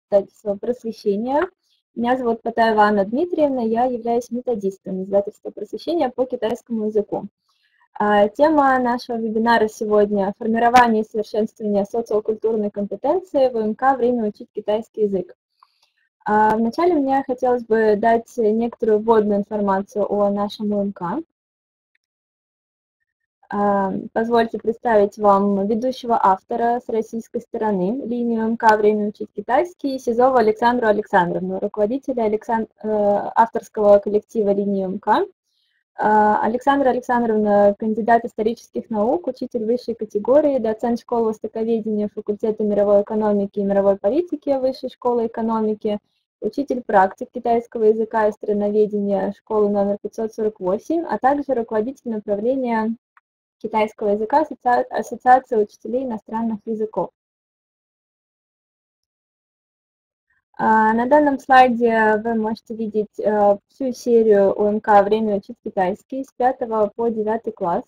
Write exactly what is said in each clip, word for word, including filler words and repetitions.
издательства «Просвещение». Меня зовут Патаева Анна Дмитриевна, я являюсь методистом издательства «Просвещение» по китайскому языку. Тема нашего вебинара сегодня – формирование и совершенствование социокультурной компетенции в УМК «Время учить китайский язык». Вначале мне хотелось бы дать некоторую вводную информацию о нашем УМК. Позвольте представить вам ведущего автора с российской стороны линии УМК «Время учить китайский» Сизову Александру Александровну, руководителя Александ... авторского коллектива линии УМК. Александра Александровна – кандидат исторических наук, учитель высшей категории, доцент школы востоковедения факультета мировой экономики и мировой политики Высшей школы экономики, учитель практик китайского языка и страноведения школы номер пятьсот сорок восемь, а также руководитель направления китайского языка Ассоциации учителей иностранных языков. На данном слайде вы можете видеть всю серию УМК «Время учить китайский» с пятого по девятый класс.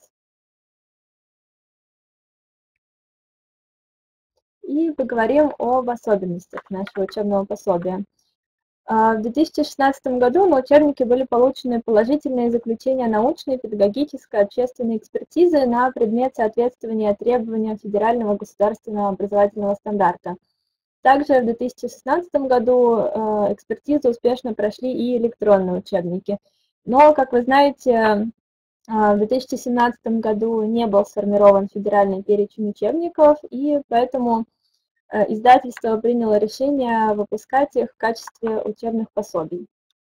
И поговорим об особенностях нашего учебного пособия. В две тысячи шестнадцатом году на учебнике были получены положительные заключения научной, педагогической, общественной экспертизы на предмет соответствования требованиям федерального государственного образовательного стандарта. Также в две тысячи шестнадцатом году экспертизу успешно прошли и электронные учебники. Но, как вы знаете, в две тысячи семнадцатом году не был сформирован федеральный перечень учебников, и поэтому издательство приняло решение выпускать их в качестве учебных пособий.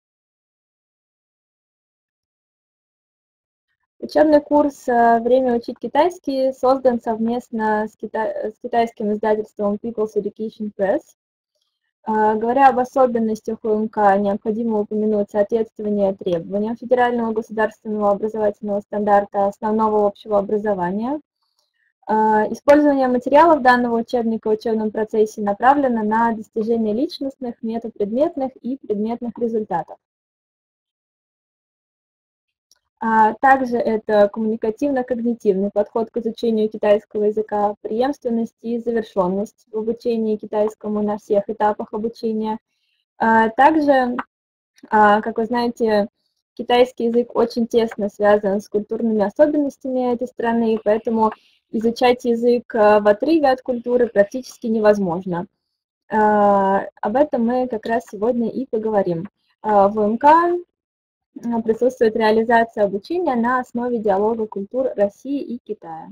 Учебный курс «Время учить китайский» создан совместно с, кита... с китайским издательством People's Education Press. Говоря об особенностях УМК, необходимо упомянуть соответствование требованиям федерального государственного образовательного стандарта основного общего образования. Использование материалов данного учебника в учебном процессе направлено на достижение личностных, метапредметных и предметных результатов. Также это коммуникативно-когнитивный подход к изучению китайского языка, преемственность и завершенность в обучении китайскому на всех этапах обучения. Также, как вы знаете, китайский язык очень тесно связан с культурными особенностями этой страны, поэтому изучать язык в отрыве от культуры практически невозможно. Об этом мы как раз сегодня и поговорим. В УМК присутствует реализация обучения на основе диалога культур России и Китая.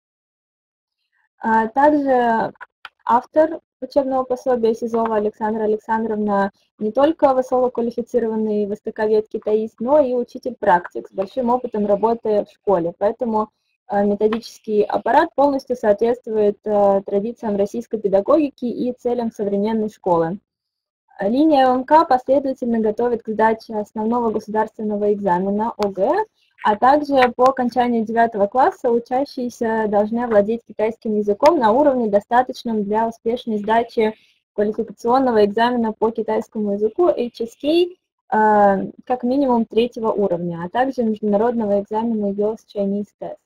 Также автор учебного пособия Сизова Александра Александровна не только высококвалифицированный востоковед-китаист, но и учитель-практик с большим опытом работы в школе. Поэтому методический аппарат полностью соответствует традициям российской педагогики и целям современной школы. Линия УМК последовательно готовит к сдаче основного государственного экзамена ОГЭ, а также по окончании девятого класса учащиеся должны овладеть китайским языком на уровне, достаточном для успешной сдачи квалификационного экзамена по китайскому языку эйч эс кей как минимум третьего уровня, а также международного экзамена ай эл ти эс Chinese Test.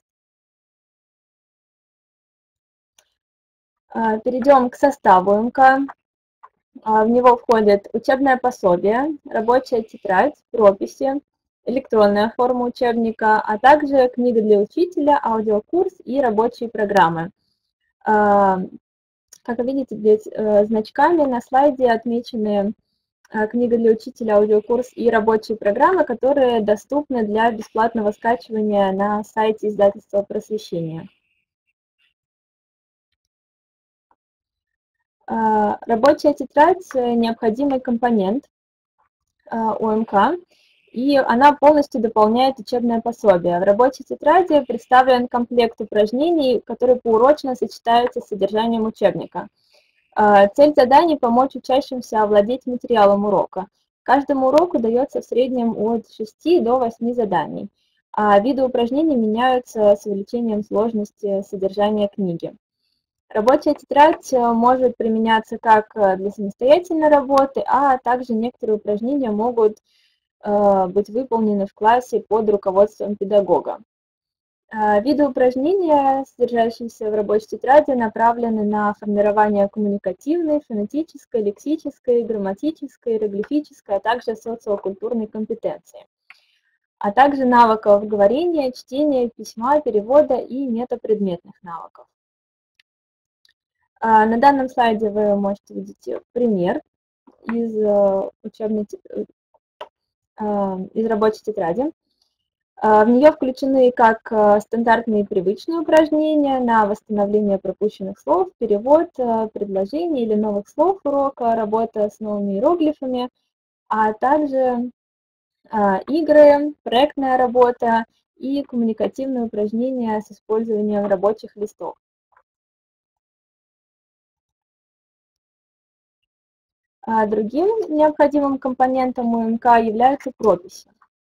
Перейдем к составу УМК. В него входит учебное пособие, рабочая тетрадь, прописи, электронная форма учебника, а также книга для учителя, аудиокурс и рабочие программы. Как вы видите, здесь значками на слайде отмечены книга для учителя, аудиокурс и рабочие программы, которые доступны для бесплатного скачивания на сайте издательства «Просвещение». Рабочая тетрадь – необходимый компонент УМК, и она полностью дополняет учебное пособие. В рабочей тетради представлен комплект упражнений, которые поурочно сочетаются с содержанием учебника. Цель заданий – помочь учащимся овладеть материалом урока. Каждому уроку дается в среднем от шести до восьми заданий, а виды упражнений меняются с увеличением сложности содержания книги. Рабочая тетрадь может применяться как для самостоятельной работы, а также некоторые упражнения могут быть выполнены в классе под руководством педагога. Виды упражнения, содержащиеся в рабочей тетради, направлены на формирование коммуникативной, фонетической, лексической, грамматической, иероглифической, а также социокультурной компетенции, а также навыков говорения, чтения, письма, перевода и метапредметных навыков. На данном слайде вы можете видеть пример из учебной, из рабочей тетради. В нее включены как стандартные привычные упражнения на восстановление пропущенных слов, перевод предложений или новых слов урока, работа с новыми иероглифами, а также игры, проектная работа и коммуникативные упражнения с использованием рабочих листов. Другим необходимым компонентом УМК являются прописи.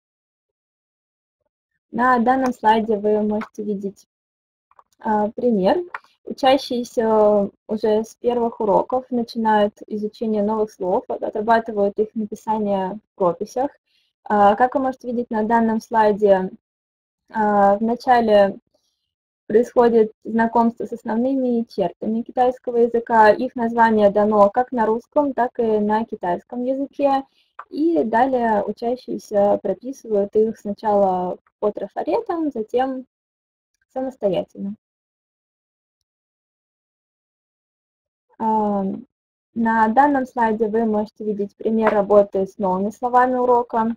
На данном слайде вы можете видеть пример. Учащиеся уже с первых уроков начинают изучение новых слов, отрабатывают их написание в прописях. Как вы можете видеть на данном слайде, вначале происходит знакомство с основными чертами китайского языка. Их название дано как на русском, так и на китайском языке. И далее учащиеся прописывают их сначала по трафаретам, затем самостоятельно. На данном слайде вы можете видеть пример работы с новыми словами урока.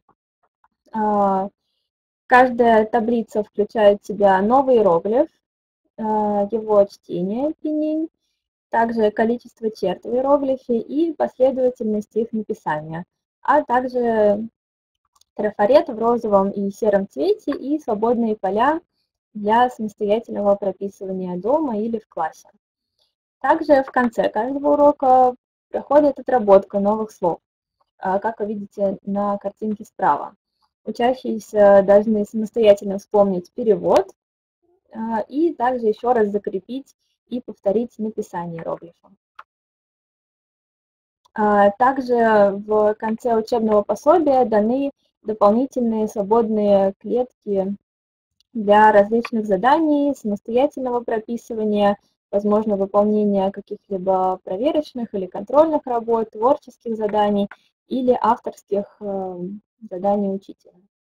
Каждая таблица включает в себя новый иероглиф, его чтение, пинyin, также количество черт в иероглифе и последовательность их написания, а также трафарет в розовом и сером цвете и свободные поля для самостоятельного прописывания дома или в классе. Также в конце каждого урока проходит отработка новых слов, как вы видите на картинке справа. Учащиеся должны самостоятельно вспомнить перевод и также еще раз закрепить и повторить написание иероглифа. Также в конце учебного пособия даны дополнительные свободные клетки для различных заданий, самостоятельного прописывания, возможно, выполнение каких-либо проверочных или контрольных работ, творческих заданий или авторских заданий учителя.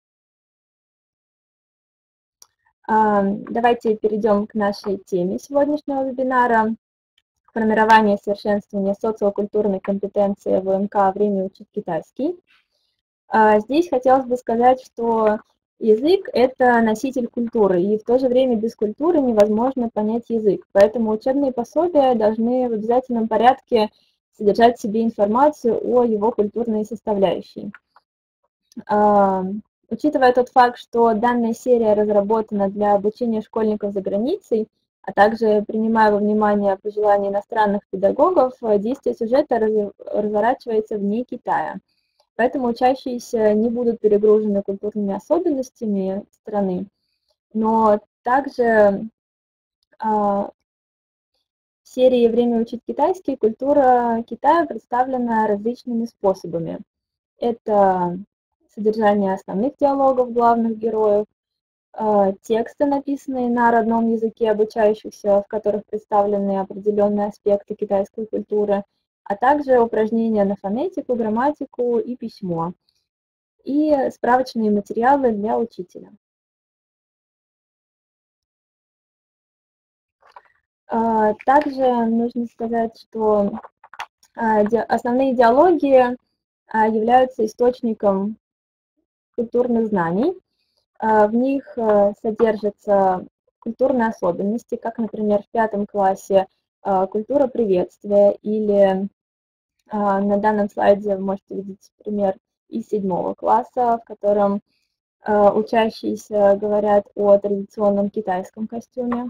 Давайте перейдем к нашей теме сегодняшнего вебинара. Формирование и совершенствование социокультурной компетенции в УМК «Время учить китайский». Здесь хотелось бы сказать, что язык – это носитель культуры, и в то же время без культуры невозможно понять язык. Поэтому учебные пособия должны в обязательном порядке содержать в себе информацию о его культурной составляющей. Учитывая тот факт, что данная серия разработана для обучения школьников за границей, а также принимая во внимание пожелания иностранных педагогов, действие сюжета разворачивается вне Китая. Поэтому учащиеся не будут перегружены культурными особенностями страны, но также в серии «Время учить китайский» культура Китая представлена различными способами. Это содержание основных диалогов главных героев, тексты, написанные на родном языке обучающихся, в которых представлены определенные аспекты китайской культуры, а также упражнения на фонетику, грамматику и письмо, и справочные материалы для учителя. Также нужно сказать, что основные диалоги являются источником культурных знаний. В них содержатся культурные особенности, как, например, в пятом классе культура приветствия, или на данном слайде вы можете видеть пример из седьмого класса, в котором учащиеся говорят о традиционном китайском костюме.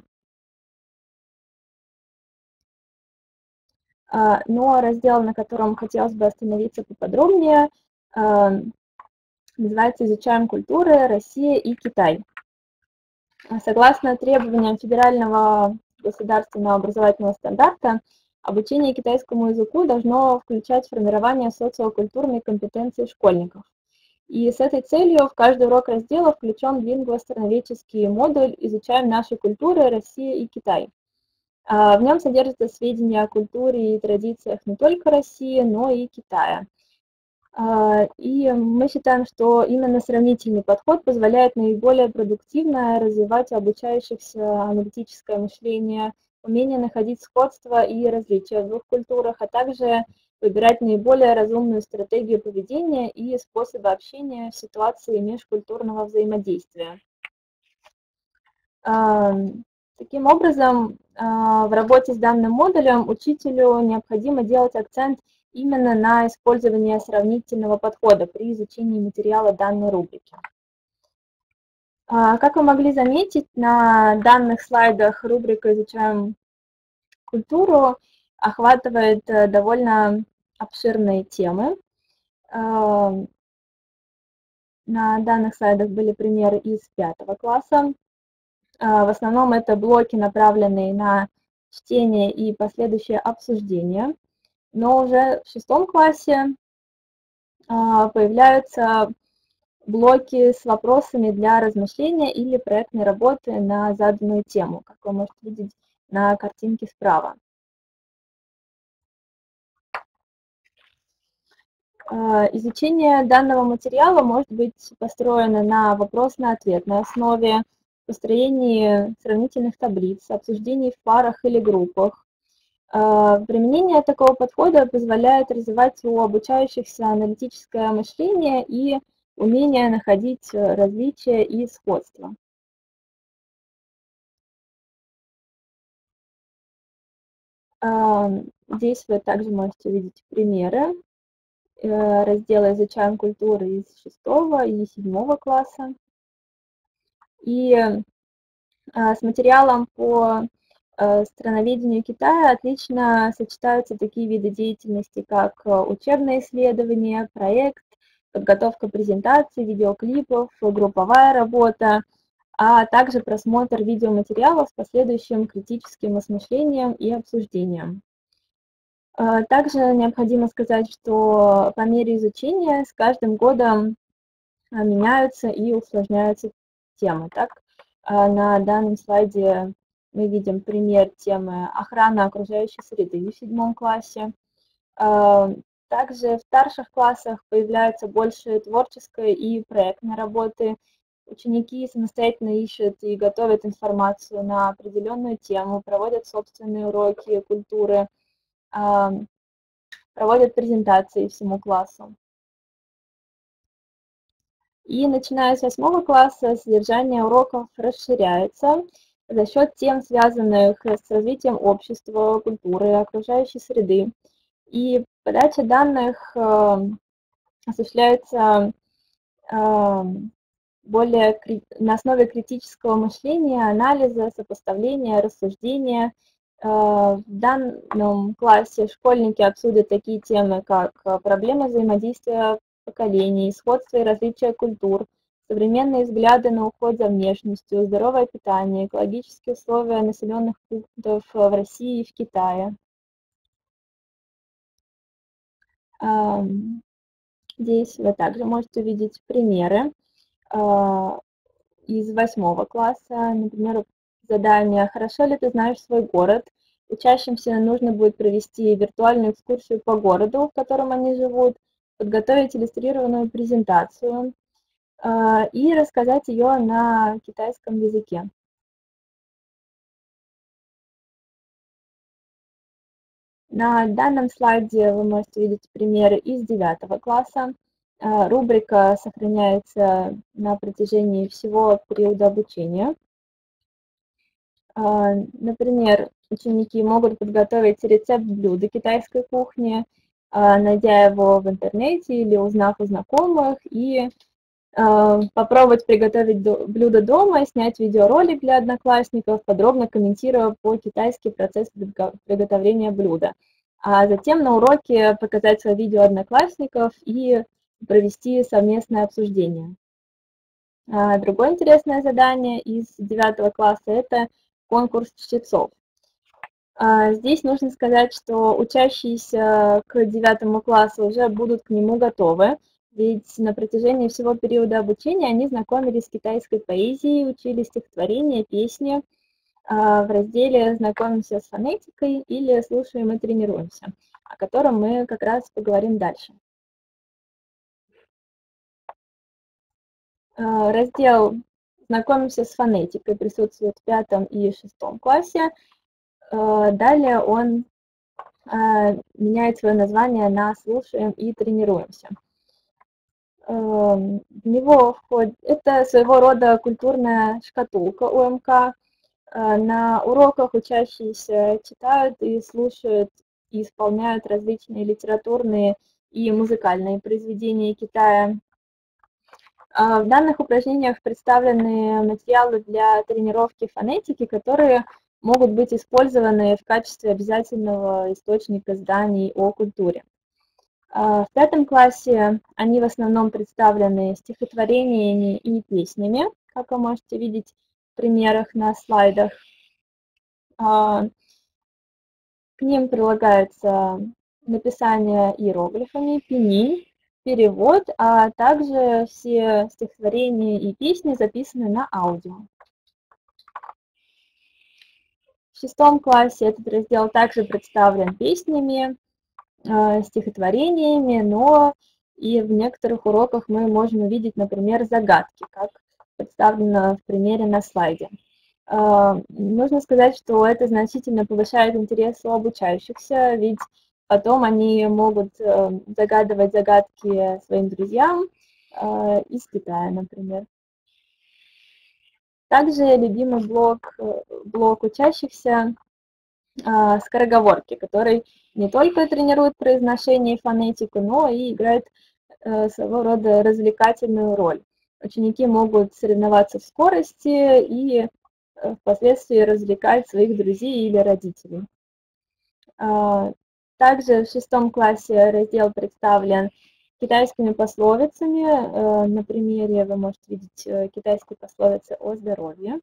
Но раздел, на котором хотелось бы остановиться поподробнее, называется «Изучаем культуры Россия и Китай». Согласно требованиям федерального государственного образовательного стандарта, обучение китайскому языку должно включать формирование социокультурной компетенции школьников. И с этой целью в каждый урок раздела включен лингвостроноведческий модуль «Изучаем наши культуры, Россия и Китай». В нем содержатся сведения о культуре и традициях не только России, но и Китая. И мы считаем, что именно сравнительный подход позволяет наиболее продуктивно развивать у обучающихся аналитическое мышление, умение находить сходства и различия в двух культурах, а также выбирать наиболее разумную стратегию поведения и способы общения в ситуации межкультурного взаимодействия. Таким образом, в работе с данным модулем учителю необходимо делать акцент именно на использование сравнительного подхода при изучении материала данной рубрики. Как вы могли заметить, на данных слайдах рубрика «Изучаем культуру» охватывает довольно обширные темы. На данных слайдах были примеры из пятого класса. В основном это блоки, направленные на чтение и последующее обсуждение. Но уже в шестом классе появляются блоки с вопросами для размышления или проектной работы на заданную тему, как вы можете видеть на картинке справа. Изучение данного материала может быть построено на вопросно-ответной основе, построении сравнительных таблиц, обсуждении в парах или группах. Применение такого подхода позволяет развивать у обучающихся аналитическое мышление и умение находить различия и сходства. Здесь вы также можете увидеть примеры раздела «Изучаем культуры» из шестого и седьмого класса. И с материалом по страноведению Китая отлично сочетаются такие виды деятельности, как учебное исследование, проект, подготовка презентаций, видеоклипов, групповая работа, а также просмотр видеоматериалов с последующим критическим осмыслением и обсуждением. Также необходимо сказать, что по мере изучения с каждым годом меняются и усложняются темы. Так, на данном слайде мы видим пример темы «Охрана окружающей среды» в седьмом классе. Также в старших классах появляется больше творческой и проектной работы. Ученики самостоятельно ищут и готовят информацию на определенную тему, проводят собственные уроки культуры, проводят презентации всему классу. И начиная с восьмого класса содержание уроков расширяется за счет тем, связанных с развитием общества, культуры, окружающей среды. И подача данных осуществляется более на основе критического мышления, анализа, сопоставления, рассуждения. В данном классе школьники обсудят такие темы, как проблемы взаимодействия поколений, сходство и различия культур, современные взгляды на уход за внешностью, здоровое питание, экологические условия населенных пунктов в России и в Китае. Здесь вы также можете увидеть примеры из восьмого класса, например, задание «Хорошо ли ты знаешь свой город?». Учащимся нужно будет провести виртуальную экскурсию по городу, в котором они живут, подготовить иллюстрированную презентацию и рассказать ее на китайском языке. На данном слайде вы можете видеть примеры из девятого класса. Рубрика сохраняется на протяжении всего периода обучения. Например, ученики могут подготовить рецепт блюда китайской кухни, найдя его в интернете или узнав у знакомых, и попробовать приготовить блюдо дома, снять видеоролик для одноклассников, подробно комментируя по-китайски процесс приготовления блюда. А затем на уроке показать свое видео одноклассников и провести совместное обсуждение. Другое интересное задание из девятого класса – это конкурс чтецов. Здесь нужно сказать, что учащиеся к девятому классу уже будут к нему готовы. Ведь на протяжении всего периода обучения они знакомились с китайской поэзией, учили стихотворения, песни. В разделе «Знакомимся с фонетикой» или «Слушаем и тренируемся», о котором мы как раз поговорим дальше. Раздел «Знакомимся с фонетикой» присутствует в пятом и шестом классе. Далее он меняет свое название на «Слушаем и тренируемся». В него входит, это своего рода культурная шкатулка УМК. На уроках учащиеся читают и слушают и исполняют различные литературные и музыкальные произведения Китая. В данных упражнениях представлены материалы для тренировки фонетики, которые могут быть использованы в качестве обязательного источника знаний о культуре. В пятом классе они в основном представлены стихотворениями и песнями, как вы можете видеть в примерах на слайдах. К ним прилагается написание иероглифами, пинyin, перевод, а также все стихотворения и песни записаны на аудио. В шестом классе этот раздел также представлен песнями, стихотворениями, но и в некоторых уроках мы можем увидеть, например, загадки, как представлено в примере на слайде. Нужно сказать, что это значительно повышает интерес у обучающихся, ведь потом они могут загадывать загадки своим друзьям из Китая, например. Также любимый блок, блок учащихся скороговорки, который не только тренирует произношение и фонетику, но и играет своего рода развлекательную роль. Ученики могут соревноваться в скорости и впоследствии развлекать своих друзей или родителей. Также в шестом классе раздел представлен китайскими пословицами. На примере вы можете видеть китайские пословицы о здоровье.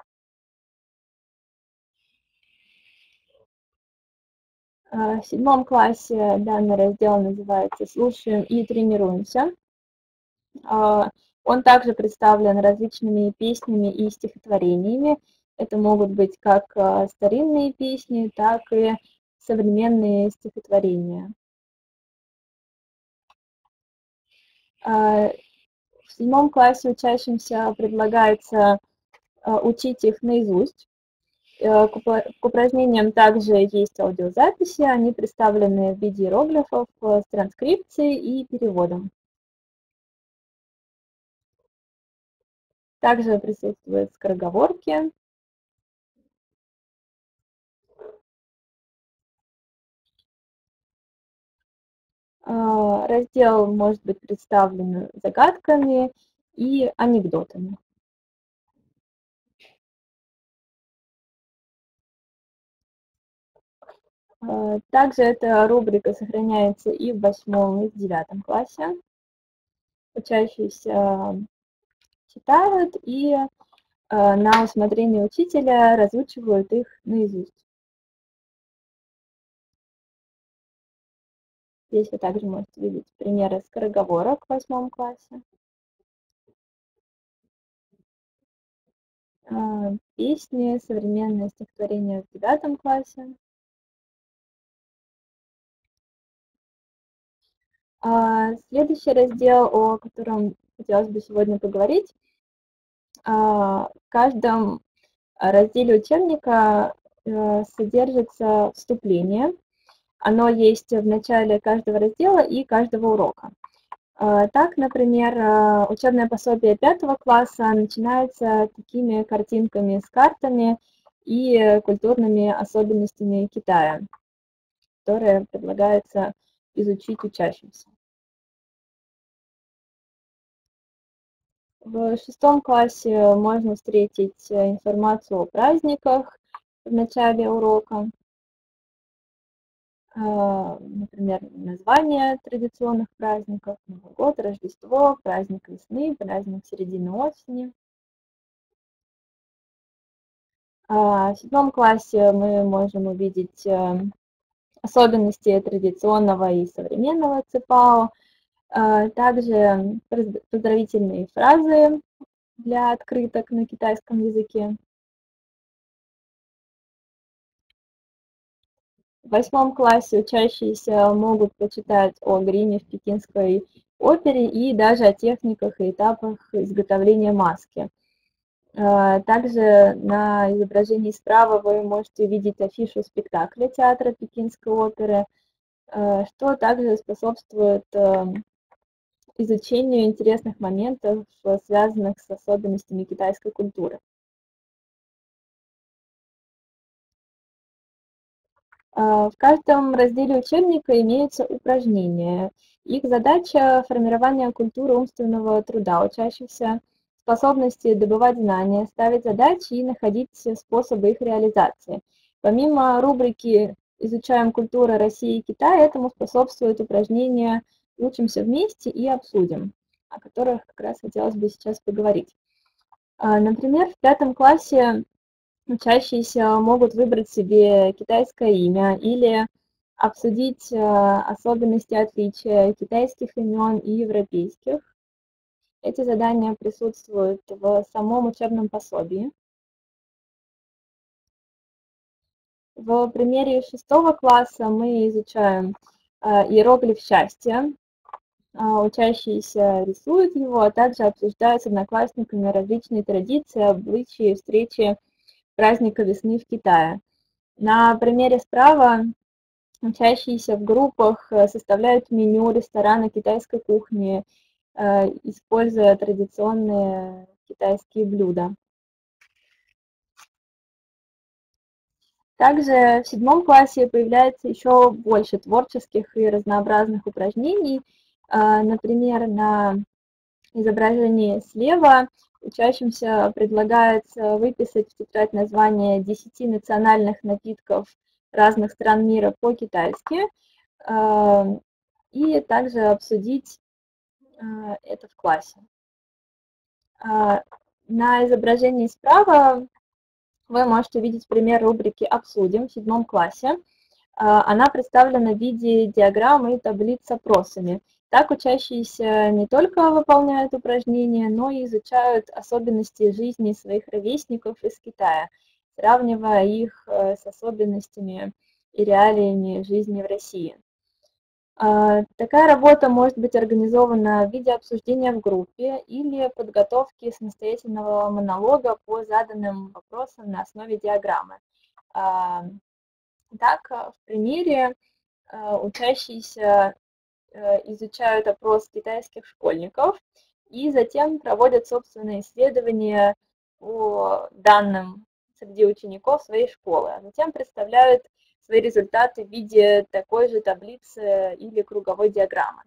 В седьмом классе данный раздел называется «Слушаем и тренируемся». Он также представлен различными песнями и стихотворениями. Это могут быть как старинные песни, так и современные стихотворения. В седьмом классе учащимся предлагается учить их наизусть. К упражнениям также есть аудиозаписи, они представлены в виде иероглифов с транскрипцией и переводом. Также присутствуют скороговорки. Раздел может быть представлен загадками и анекдотами. Также эта рубрика сохраняется и в восьмом, и в девятом классе. Учащиеся читают и на усмотрение учителя разучивают их наизусть. Здесь вы также можете видеть примеры скороговорок в восьмом классе. Песни, современные стихотворения в девятом классе. Следующий раздел, о котором хотелось бы сегодня поговорить, в каждом разделе учебника содержится вступление. Оно есть в начале каждого раздела и каждого урока. Так, например, учебное пособие пятого класса начинается такими картинками с картами и культурными особенностями Китая, которые предлагается изучить учащимся. В шестом классе можно встретить информацию о праздниках в начале урока. Например, названия традиционных праздников: Новый год, Рождество, праздник весны, праздник середины осени. В седьмом классе мы можем увидеть особенности традиционного и современного ципао. Также поздравительные фразы для открыток на китайском языке. В восьмом классе учащиеся могут почитать о гриме в Пекинской опере и даже о техниках и этапах изготовления маски. Также на изображении справа вы можете увидеть афишу спектакля театра Пекинской оперы, что также способствует изучению интересных моментов, связанных с особенностями китайской культуры. В каждом разделе учебника имеются упражнения. Их задача – формирование культуры умственного труда учащихся, способности добывать знания, ставить задачи и находить способы их реализации. Помимо рубрики «Изучаем культуру России и Китая», этому способствуют упражнения «Учимся вместе» и «Обсудим», о которых как раз хотелось бы сейчас поговорить. Например, в пятом классе учащиеся могут выбрать себе китайское имя или обсудить особенности отличия китайских имен и европейских. Эти задания присутствуют в самом учебном пособии. В примере шестого класса мы изучаем иероглиф счастья. Учащиеся рисуют его, а также обсуждают с одноклассниками различные традиции, обычаи, встречи праздника весны в Китае. На примере справа учащиеся в группах составляют меню ресторана китайской кухни, используя традиционные китайские блюда. Также в седьмом классе появляется еще больше творческих и разнообразных упражнений. Например, на изображении слева учащимся предлагается выписать в тетрадь название десяти национальных напитков разных стран мира по-китайски и также обсудить это в классе. На изображении справа вы можете увидеть пример рубрики «Обсудим» в седьмом классе. Она представлена в виде диаграммы и таблиц с опросами. Так учащиеся не только выполняют упражнения, но и изучают особенности жизни своих ровесников из Китая, сравнивая их с особенностями и реалиями жизни в России. Такая работа может быть организована в виде обсуждения в группе или подготовки самостоятельного монолога по заданным вопросам на основе диаграммы. Так, в примере учащиеся изучают опрос китайских школьников и затем проводят собственные исследования по данным среди учеников своей школы, а затем представляют свои результаты в виде такой же таблицы или круговой диаграммы.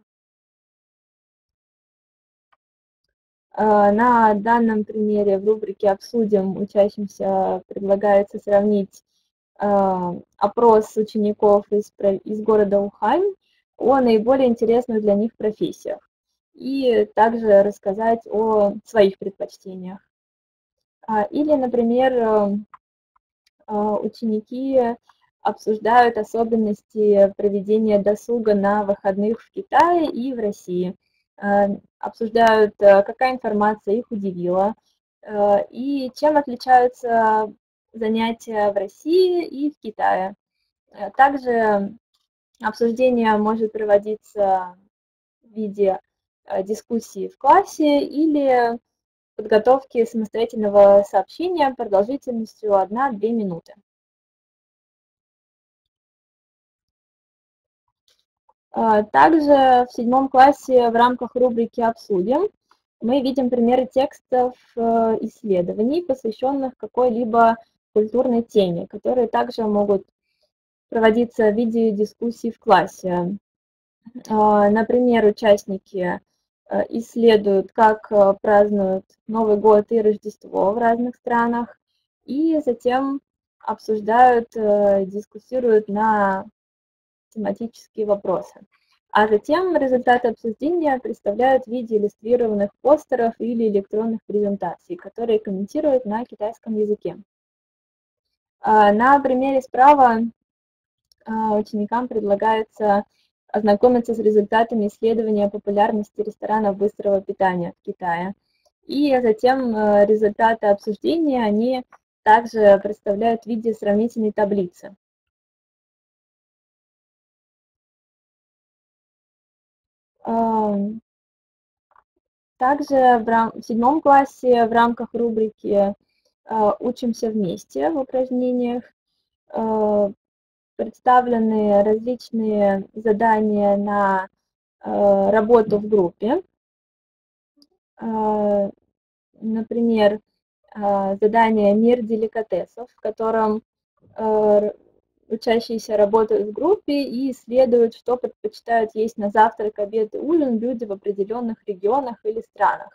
На данном примере в рубрике «Обсудим» учащимся предлагается сравнить опрос учеников из, из города Ухань о наиболее интересных для них профессиях и также рассказать о своих предпочтениях. Или, например, ученики обсуждают особенности проведения досуга на выходных в Китае и в России, обсуждают, какая информация их удивила и чем отличаются занятия в России и в Китае. Также обсуждение может проводиться в виде дискуссии в классе или подготовки самостоятельного сообщения продолжительностью одна-две минуты. Также в седьмом классе в рамках рубрики «Обсудим» мы видим примеры текстов исследований, посвященных какой-либо культурной теме, которые также могут проводиться в виде дискуссий в классе. Например, участники исследуют, как празднуют Новый год и Рождество в разных странах, и затем обсуждают, дискуссируют на тематические вопросы. А затем результаты обсуждения представляют в виде иллюстрированных постеров или электронных презентаций, которые комментируют на китайском языке. На примере справа ученикам предлагается ознакомиться с результатами исследования популярности ресторанов быстрого питания в Китае. И затем результаты обсуждения они также представляют в виде сравнительной таблицы. Также в, рам... в седьмом классе в рамках рубрики «Учимся вместе» в упражнениях представлены различные задания на работу в группе. Например, задание «Мир деликатесов», в котором учащиеся работают в группе и исследуют, что предпочитают есть на завтрак, обед и ужин люди в определенных регионах или странах.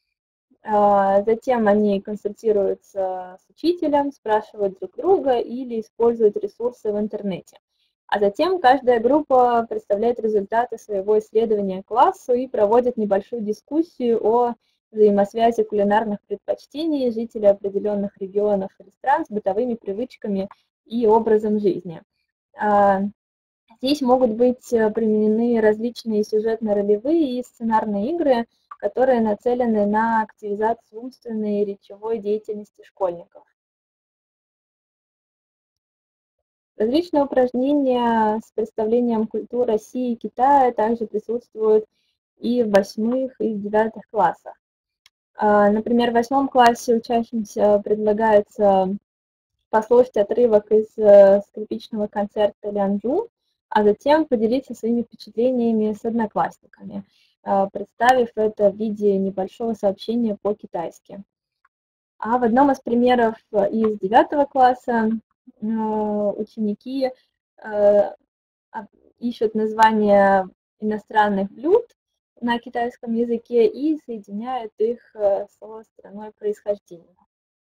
Затем они консультируются с учителем, спрашивают друг друга или используют ресурсы в интернете. А затем каждая группа представляет результаты своего исследования классу и проводит небольшую дискуссию о взаимосвязи кулинарных предпочтений жителей определенных регионов или стран с бытовыми привычками и образом жизни. Здесь могут быть применены различные сюжетно-ролевые и сценарные игры, которые нацелены на активизацию умственной и речевой деятельности школьников. Различные упражнения с представлением культур России и Китая также присутствуют и в восьмых, и в девятых классах. Например, в восьмом классе учащимся предлагается послушать отрывок из скрипичного концерта Лянжу, а затем поделиться своими впечатлениями с одноклассниками, представив это в виде небольшого сообщения по-китайски. А в одном из примеров из девятого класса ученики ищут названия иностранных блюд на китайском языке и соединяют их со страной происхождения.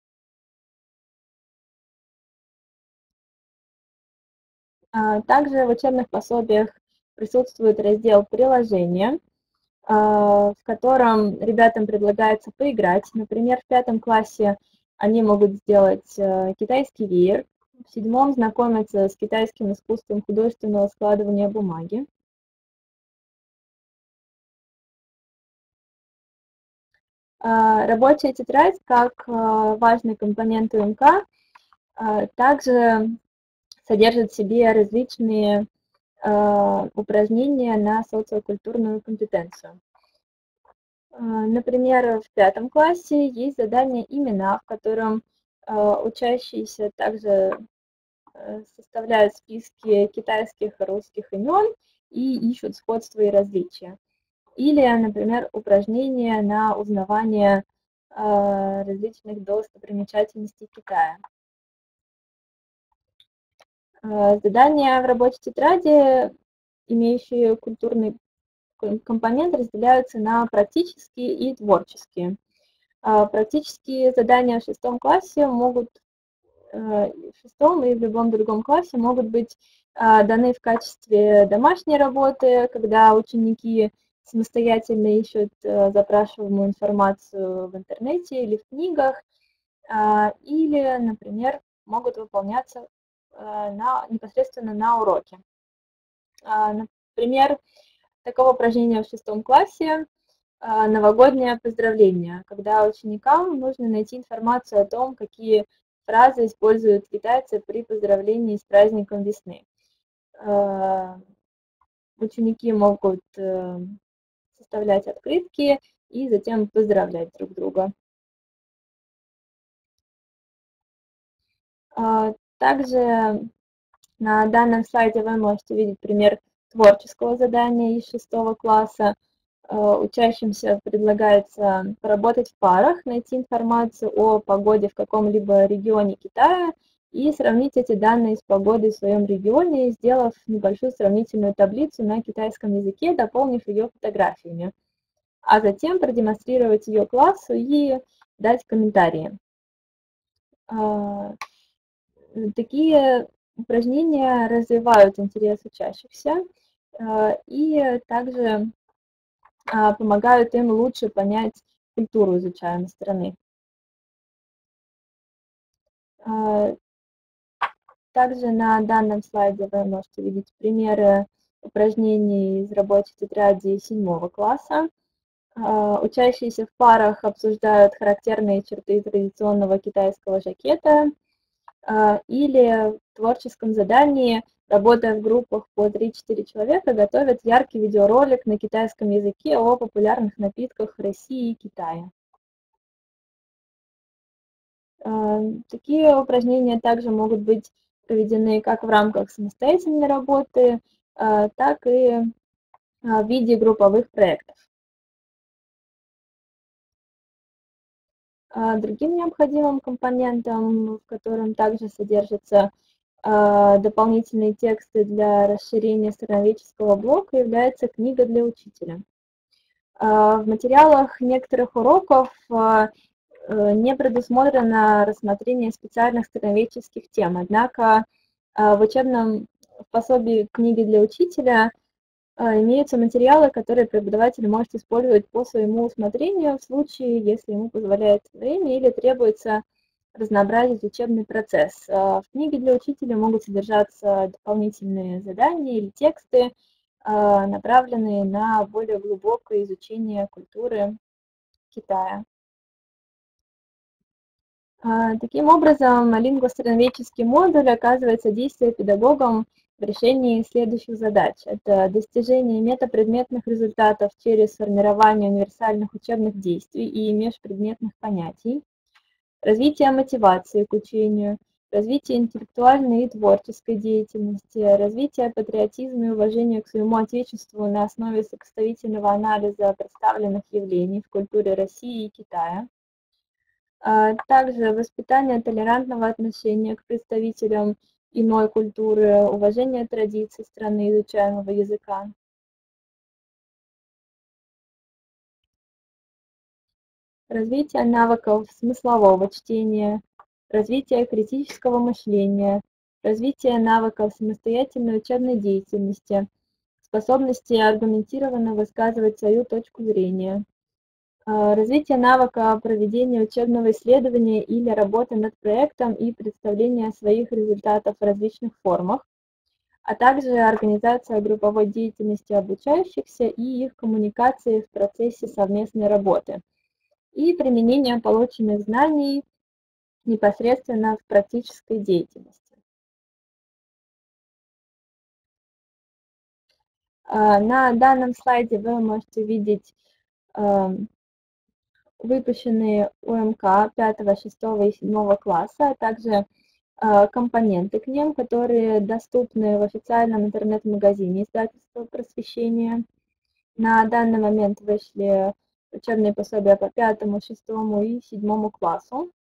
Также в учебных пособиях присутствует раздел «Приложения», в котором ребятам предлагается поиграть. Например, в пятом классе они могут сделать китайский веер, в седьмом знакомиться с китайским искусством художественного складывания бумаги. Рабочая тетрадь, как важный компонент УМК, также содержит в себе различные упражнения на социокультурную компетенцию. Например, в пятом классе есть задание «Имена», в котором учащиеся также составляют списки китайских и русских имен и ищут сходства и различия. Или, например, упражнение на узнавание различных достопримечательностей Китая. Задания в рабочей тетради, имеющие культурный компонент, разделяются на практические и творческие. Практические задания в шестом классе могут, в шестом и в любом другом классе могут быть даны в качестве домашней работы, когда ученики самостоятельно ищут запрашиваемую информацию в интернете или в книгах, или, например, могут выполняться на, непосредственно на уроке. Например, такого упражнения в шестом классе новогоднее поздравление, когда ученикам нужно найти информацию о том, какие фразы используют китайцы при поздравлении с праздником весны. Ученики могут составлять открытки и затем поздравлять друг друга. Также на данном слайде вы можете видеть пример творческого задания из шестого класса. Учащимся предлагается поработать в парах, найти информацию о погоде в каком-либо регионе Китая и сравнить эти данные с погодой в своем регионе, сделав небольшую сравнительную таблицу на китайском языке, дополнив ее фотографиями, а затем продемонстрировать ее классу и дать комментарии. Такие упражнения развивают интерес учащихся и также помогают им лучше понять культуру изучаемой страны. Также на данном слайде вы можете видеть примеры упражнений из рабочей тетради седьмого класса. Учащиеся в парах обсуждают характерные черты традиционного китайского жакета или в творческом задании, работая в группах по три-четыре человека, готовят яркий видеоролик на китайском языке о популярных напитках России и Китая. Такие упражнения также могут быть проведены как в рамках самостоятельной работы, так и в виде групповых проектов. Другим необходимым компонентом, в котором также содержатся дополнительные тексты для расширения сценоведческого блока, является книга для учителя. В материалах некоторых уроков не предусмотрено рассмотрение специальных сценоведческих тем, однако в учебном пособии книги для учителя имеются материалы, которые преподаватель может использовать по своему усмотрению в случае, если ему позволяет время или требуется разнообразить учебный процесс. В книге для учителя могут содержаться дополнительные задания или тексты, направленные на более глубокое изучение культуры Китая. Таким образом, лингвосценоведческий модуль оказывает содействие педагогам в решении следующих задач. Это достижение метапредметных результатов через формирование универсальных учебных действий и межпредметных понятий, развитие мотивации к учению, развитие интеллектуальной и творческой деятельности, развитие патриотизма и уважения к своему Отечеству на основе сопоставительного анализа представленных явлений в культуре России и Китая, также воспитание толерантного отношения к представителям иной культуры, уважение традиций страны изучаемого языка. Развитие навыков смыслового чтения, развитие критического мышления, развитие навыков самостоятельной учебной деятельности, способности аргументированно высказывать свою точку зрения, развитие навыка проведения учебного исследования или работы над проектом и представления своих результатов в различных формах, а также организация групповой деятельности обучающихся и их коммуникации в процессе совместной работы, и применение полученных знаний непосредственно в практической деятельности. На данном слайде вы можете видеть выпущенные УМК пятого, шестого и седьмого класса, а также компоненты к ним, которые доступны в официальном интернет-магазине издательства «Просвещение». На данный момент вышли учебные пособия по пятому, шестому и седьмому классу.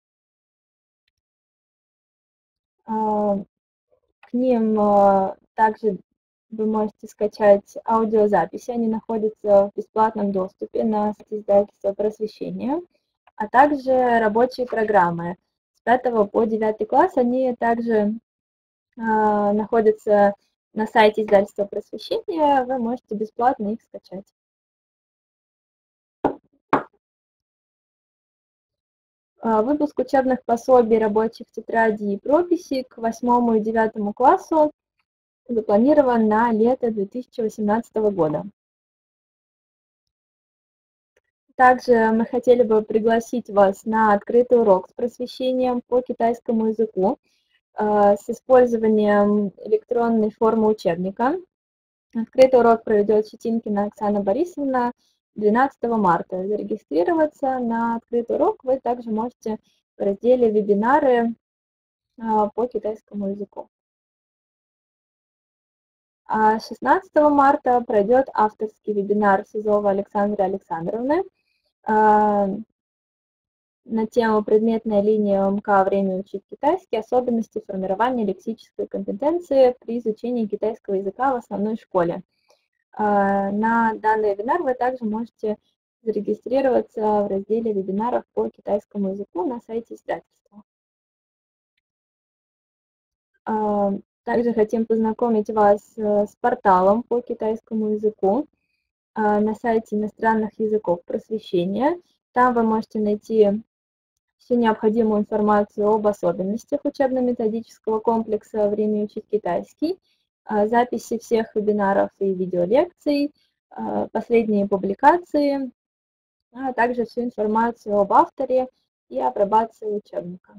К ним также вы можете скачать аудиозаписи, они находятся в бесплатном доступе на сайте издательства «Просвещение», а также рабочие программы. С пятого по девятый класс они также находятся на сайте издательства «Просвещение», вы можете бесплатно их скачать. Выпуск учебных пособий, рабочих тетрадей и прописей к восьмому и девятому классу запланирован на лето две тысячи восемнадцатого года. Также мы хотели бы пригласить вас на открытый урок с просвещением по китайскому языку с использованием электронной формы учебника. Открытый урок проведет Щетинкина Оксана Борисовна двенадцатого марта. Зарегистрироваться на открытый урок вы также можете в разделе «Вебинары» по китайскому языку. А шестнадцатого марта пройдет авторский вебинар Сизова Александры Александровны на тему «Предметная линия УМК. Время учить китайский. Особенности формирования лексической компетенции при изучении китайского языка в основной школе». На данный вебинар вы также можете зарегистрироваться в разделе «Вебинаров по китайскому языку» на сайте издательства. Также хотим познакомить вас с порталом по китайскому языку на сайте иностранных языков Просвещения. Там вы можете найти всю необходимую информацию об особенностях учебно-методического комплекса «Время учить китайский» записи всех вебинаров и видеолекций, последние публикации, а также всю информацию об авторе и апробации учебника.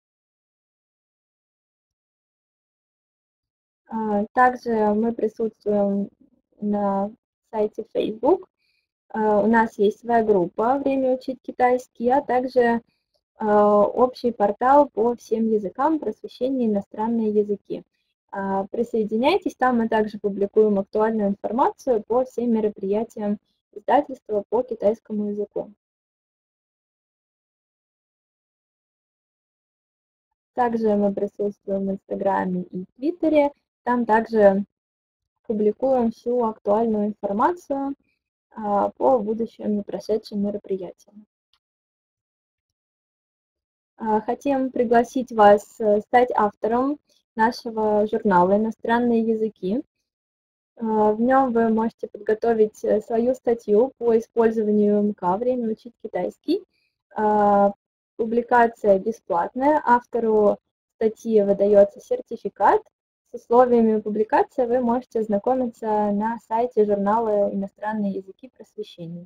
Также мы присутствуем на сайте Facebook. У нас есть своя группа «Время учить китайский», а также общий портал по всем языкам, просвещение иностранные языки. Присоединяйтесь, там мы также публикуем актуальную информацию по всем мероприятиям издательства по китайскому языку. Также мы присутствуем в Инстаграме и Твиттере, там также публикуем всю актуальную информацию по будущим и прошедшим мероприятиям. Хотим пригласить вас стать автором нашего журнала «Иностранные языки». В нем вы можете подготовить свою статью по использованию эм ка «Время учить китайский». Публикация бесплатная, автору статьи выдается сертификат. С условиями публикации вы можете ознакомиться на сайте журнала «Иностранные языки просвещения».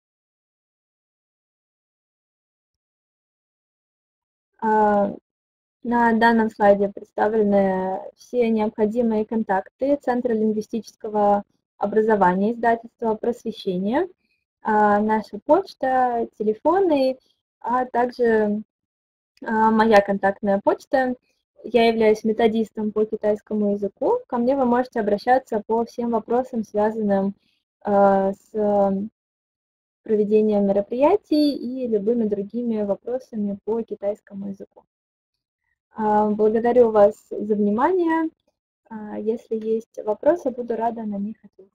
На данном слайде представлены все необходимые контакты Центра лингвистического образования издательства «Просвещение», наша почта, телефоны, а также моя контактная почта. Я являюсь методистом по китайскому языку. Ко мне вы можете обращаться по всем вопросам, связанным с проведением мероприятий и любыми другими вопросами по китайскому языку. Благодарю вас за внимание. Если есть вопросы, буду рада на них ответить.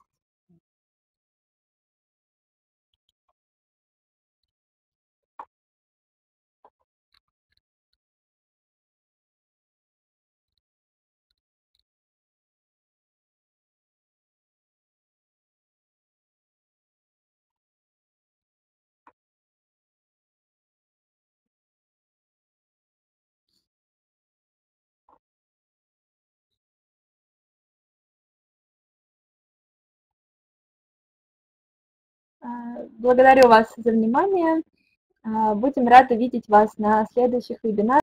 Благодарю вас за внимание. Будем рады видеть вас на следующих вебинарах.